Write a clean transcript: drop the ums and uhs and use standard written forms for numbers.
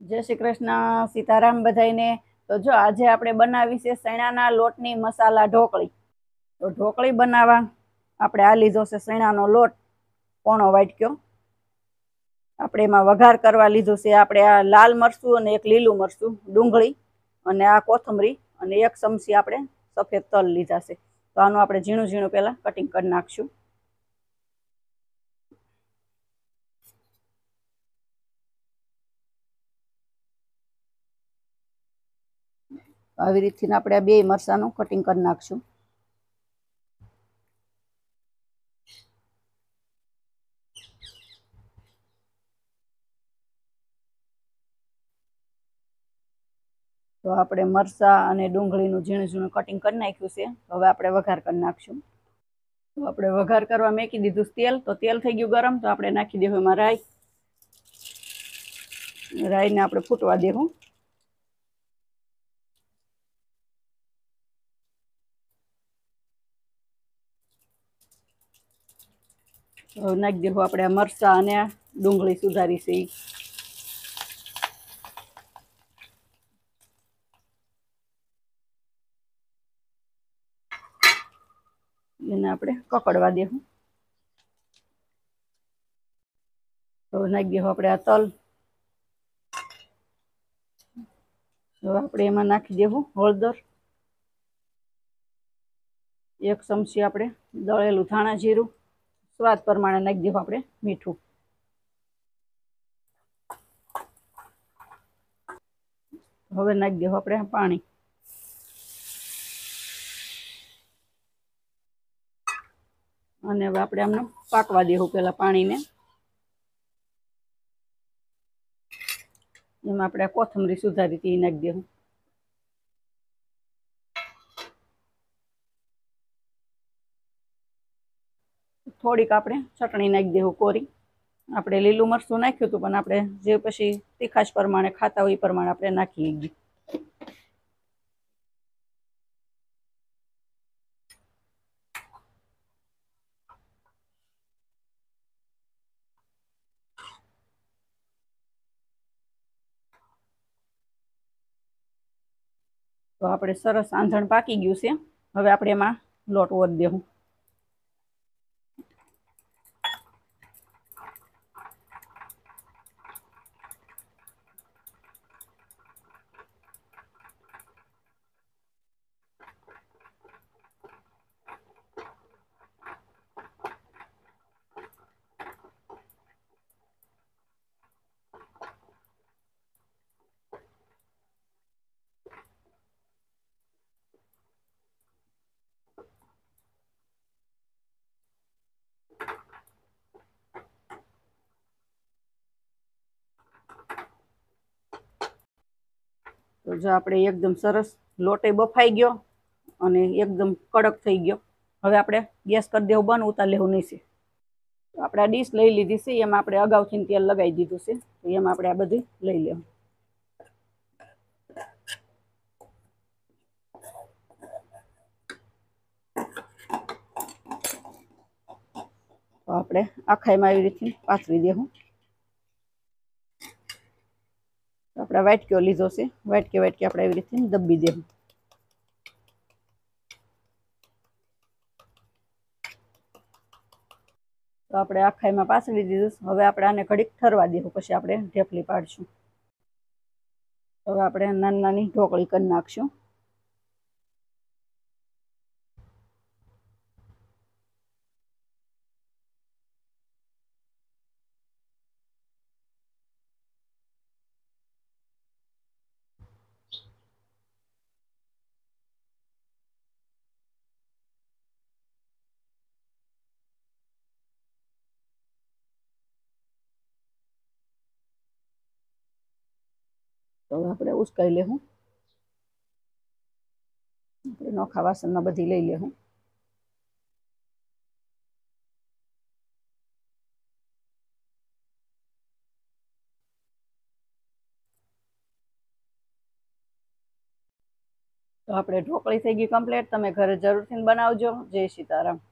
जय श्री कृष्ण सीताराम बधाईने। तो जो आज આપણે બનાવી છે સૈણાના લોટની મસાલા ઢોકળી। તો ઢોકળી બનાવવા આપણે આ લીધો છે સૈણાનો લોટ પોણો વાટક્યો। આપણે એમાં વઘાર કરવા લીધું છે આપણે આ લાલ મરચું અને એક લીલું મરચું, ડુંગળી અને આ કોથમરી અને એક ચમચી આપણે સફેદ તલ લીધા છે। તો આનું આપણે ઝીણું ઝીણું પહેલા કટિંગ કરી નાખશું। આવી રીતથી આપણે આ બે મરચાંનું કટિંગ કરી નાખશું। તો આપણે મરચાં અને ડુંગળીનું ઝીણું ઝીણું કટિંગ કરી નાખ્યું છે। હવે આપણે વઘાર કરી નાખશું। તો આપણે વઘાર કરવા મેકી દીધું તેલ। તો તેલ થઈ ગયું ગરમ, તો આપણે નાખી દેવું એમાં રાઈ। રાઈને આપણે ફૂટવા દેવું। હવે નાખી દેવું આપણે આ મરચાં અને ડુંગળી સુધારી છે એને આપણે કકડવા દેવું। તો નાખી દેવું આપણે આ તલ। હવે આપણે એમાં નાખી દેવું હળદર, એક ચમચી આપણે દળેલું ધાણા જીરું, સ્વાદ પ્રમાણે નાખી દેવું આપણે મીઠું। હવે નાખી દેવું આપણે પાણી અને હવે આપણે આમને પાકવા દેવું પેલા પાણીને। એમાં આપણે કોથમરી સુધારી હતી એ નાખી દેવું। થોડીક આપણે ચટણી નાખી દેવું કોરી। આપણે લીલું મરચું નાખ્યું હતું પણ આપણે જે પછી તીખાશ પ્રમાણે ખાતા હોય એ પ્રમાણે આપણે નાખી દઈએ। તો આપણે સરસ આંધણ પાકી ગયું છે। હવે આપણે એમાં લોટ ઓત દેવું। તો જો આપણે એકદમ સરસ લોટે બફાઈ ગયો અને એકદમ કડક થઈ ગયો। હવે આપણે ગેસ કરી દેવું બંધ, ઉતાર લેવું નહીં છે। તો આપણે આ ડીશ લઈ લીધી છે, એમાં આપણે અગાઉથી તેલ લગાવી દીધું છે। તો એમાં આપણે આ બધું લઈ લેવું। તો આપણે આખાઈમાં આવી રીતે પાથરી દેવું। આપણે વાટક્યો લીધો છે, વાટકે વાટકે આપણે આવી રીતે દબી દેવું। તો આપણે આખાઈમાં પાથરી દીધું। હવે આપણે આને ઘડીક ઠરવા દેવું, પછી આપણે ઢેફલી પાડશું। હવે આપણે નાની નાની ઢોકળી કરી નાખશું। તો હવે આપણે ઉસકાઈ લેવું। આપણે નોખા વાસણમાં બધી લઈ લેવું। તો આપણે ઢોકળી થઈ ગઈ કમ્પ્લીટ। તમે ઘરે જરૂરથી બનાવજો। જય સીતારામ।